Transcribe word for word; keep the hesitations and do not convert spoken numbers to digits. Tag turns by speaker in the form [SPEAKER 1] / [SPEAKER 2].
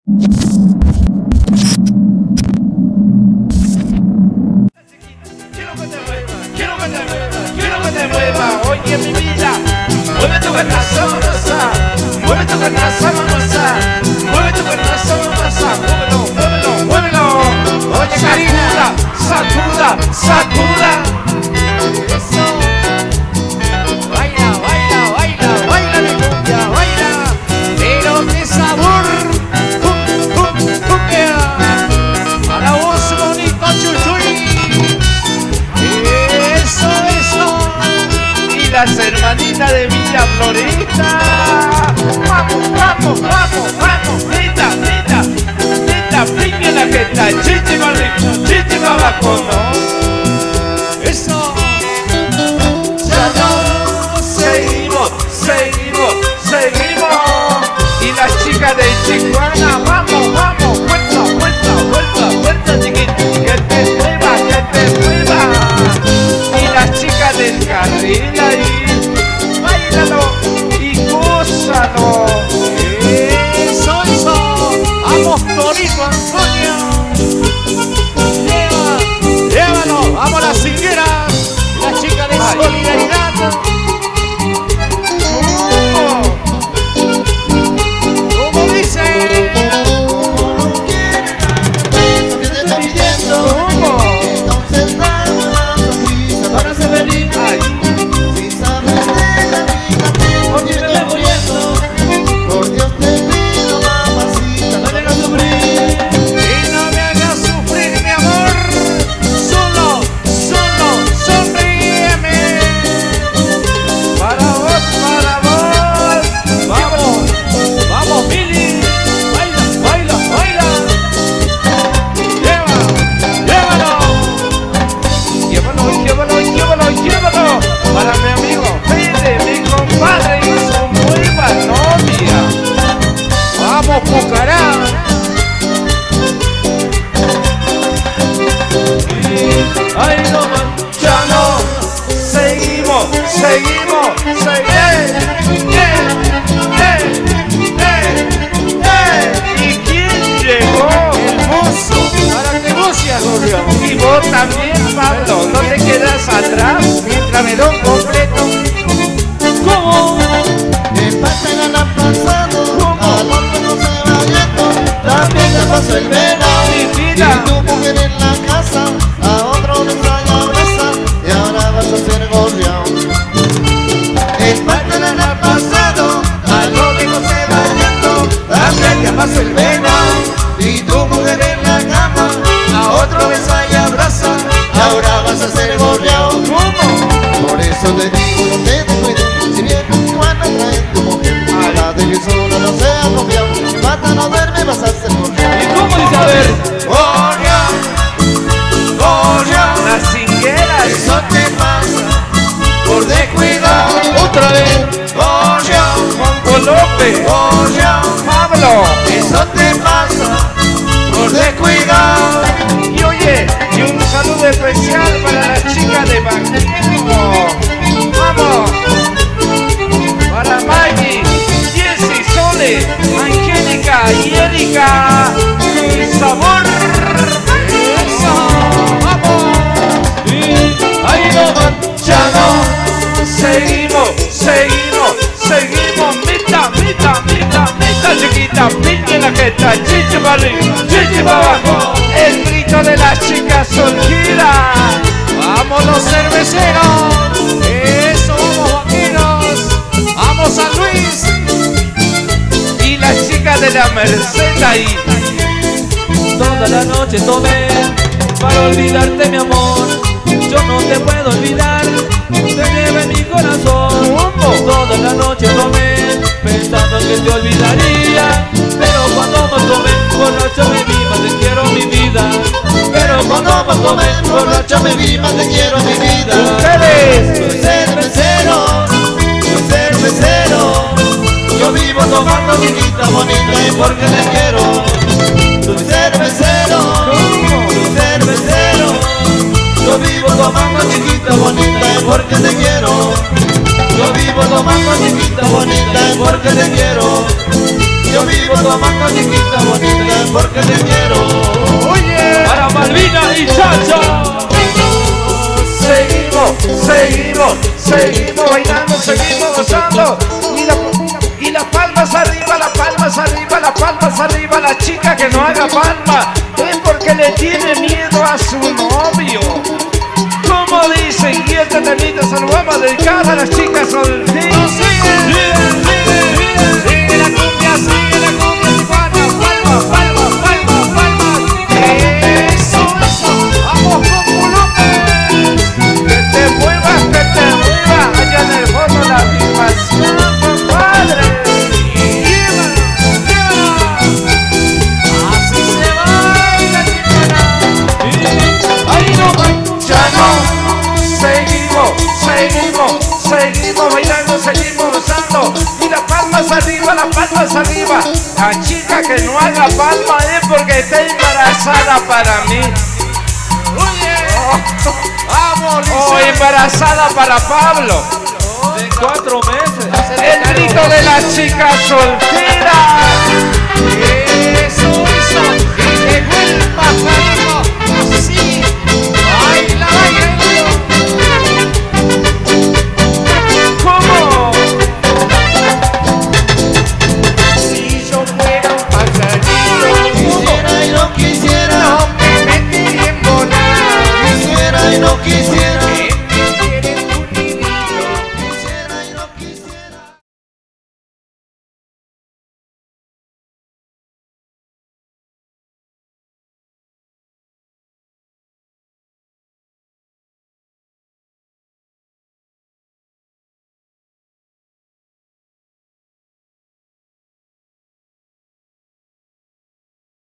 [SPEAKER 1] Quiero que te mueva, quiero que te mueva, quiero que te mueva. Oye mi vida, mueve tu canasta sabrosa, mueve tu canasta sabrosa, mueve tu canasta sabrosa, muévelo, muévelo, muévelo. Oye Karina, sacuda, sacuda. Eso. Baila, baila, baila, baila mi cumbia, baila. Pero qué sabor, cum, cum, cumbia. A la voz bonita Chuchuy. Eso, eso. Y las hermanitas de Villa Floresta. Vamos, vamos, vamos, vamos. Neta, neta, neta, brinque la jeta. Chichi para arriba, chichi para abajo, ¿no? Eso. Ya no seguimos, seguimos, seguimos. Y las chicas de Chihuahua, vamos, vamos. Vuelta, vuelta, vuelta, vuelta, chiquita. Que te mueva, que te mueva. Y las chicas del carril ahí, bailalo y gózalo. Eso, eso. Vamos, Torito Antonio. Lleva, llévalo. Vamos las cingueras. La chica de ay. Solidaridad. Oh. ¿Cómo dice?
[SPEAKER 2] Que te está pidiendo.
[SPEAKER 1] ¿Cómo?
[SPEAKER 2] Entonces dame una sonrisa para ser feliz.
[SPEAKER 1] Ay.
[SPEAKER 2] Si sabes de la vida, porque me estoy muriendo. Por Dios te pido, mamacita, no me hagas sufrir.
[SPEAKER 1] Y no me hagas sufrir, mi amor. Solo, solo, sonríeme. Para vos, para vos. Vamos, vamos, Mili. Baila, baila, baila. Lleva, llévalo. Llévalo, llévalo, llévalo, llévalo. Para mi amigo Fede, mi compadre y su nueva novia. Vamos, Pucará. Ay, no man, ya no. Seguimos, seguimos, seguimos. Eh, eh, eh, eh. ¿Y quién llegó? El mozo. Para que vos seas Gorrión. Y vos también, Pablo. No te quedas atrás mientras me doy completo. ¿Cómo?
[SPEAKER 2] Me pasa el año pasado, al hombre no se va yendo. También te pasó el verano.
[SPEAKER 1] Mi vida.
[SPEAKER 2] Y tu mujer en la casa, a otro le trae abraza. Y ahora vas a ser gorrión. El parte del año pasado, al hombre no se va yendo. También te pasó el verano. Y tu mujer en la cama, a otro besa y abraza. Ahora vas a ser gorrión.
[SPEAKER 1] ¿Cómo?
[SPEAKER 2] Por eso te digo, no te descuides. Si bien cuando trae tu mujer, la de que solo no sea confiado. Mata no duerme, vas a ser gorrión.
[SPEAKER 1] ¿Y cómo dice? A ver.
[SPEAKER 2] Gorrión, gorrión.
[SPEAKER 1] Las cingueras.
[SPEAKER 2] Eso te pasa por descuidado.
[SPEAKER 1] Otra vez.
[SPEAKER 2] Gorrión,
[SPEAKER 1] Juan López.
[SPEAKER 2] gorrión.
[SPEAKER 1] Pablo.
[SPEAKER 2] Eso te pasa por descuidado.
[SPEAKER 1] Y oye, y un saludo especial para la chica de Magnífico. Vamos. Para Maggie, Jessy, Sole, Angélica y Erika. Y sabor. Eso. Vamos. Y ahí no van. Ya no. Seguimos, seguimos, seguimos. Mita, mita, mita, mita, chiquita. Pinche la jeta, chichi para arriba, chichi para abajo. El grito de las chicas solteras. Vamos los cerveceros. Eso, vamos vaqueros. Vamos San Luis. Y las chicas de la Merced ahí.
[SPEAKER 3] Toda la noche tomé para olvidarte, mi amor. Yo no te puedo olvidar, te llevo en mi corazón.
[SPEAKER 1] ¿Cómo?
[SPEAKER 3] Toda la noche tomé pensando que te olvidaría, pero cuando más tomé borracho me vi, más te quiero mi vida. Pero cuando más tomé borracho me vi, más te quiero mi vida.
[SPEAKER 1] Ustedes.
[SPEAKER 2] Soy cervecero, soy cervecero. Yo vivo tomando chiquita bonita y porque te quiero. Soy cervecero, soy cervecero. Yo vivo tomando chiquita bonita y porque te quiero. Yo vivo tomando chiquita bonita y porque te quiero.
[SPEAKER 3] Yo vivo tu hamaca chiquita bonita porque te quiero.
[SPEAKER 1] Oye,
[SPEAKER 3] Para Malvina y Chacho.
[SPEAKER 1] seguimos, seguimos, seguimos bailando, seguimos gozando. Y, la, y las palmas arriba, las palmas arriba, las palmas arriba. La chica que no haga palma es porque le tiene miedo a su novio. Como dicen, y este temita se lo vamos a dedicar a las chicas solteras.
[SPEAKER 3] Sigue, sigue,
[SPEAKER 1] Sigue la cumbia, sigue la cumbia, Tijuana. Palmas, palmas, palmas, palmas. Eso, eso, vamos con Colombia. Que te muevas, que te muevas. Allá en el fondo la vibración, compadre. Llévala, llévala. Así se baila, Tijuana. Ahí no va. Ya no, seguimos, seguimos, seguimos bailando, seguimos gozando. Y las palmas arriba, las palmas arriba. La chica que no haga palma es porque está embarazada para mí. Oh,
[SPEAKER 2] Vamos,
[SPEAKER 1] oh, embarazada para Pablo.
[SPEAKER 3] de cuatro meses.
[SPEAKER 1] El grito de la chica soltera.